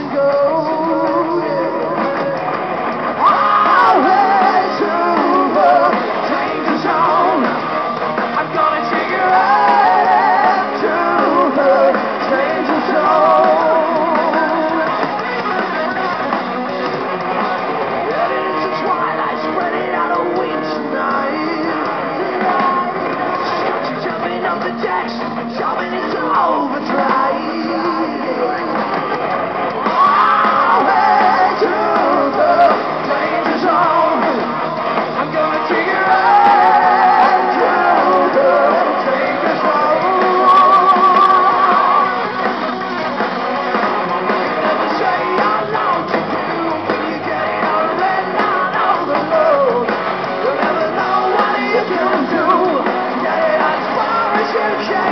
Jumping into overdrive. Way to the danger zone. I'm gonna take you right to the danger zone. Never say how long to do when you get it on the red line of the road. You'll never know what you can do. Get it as far as you can.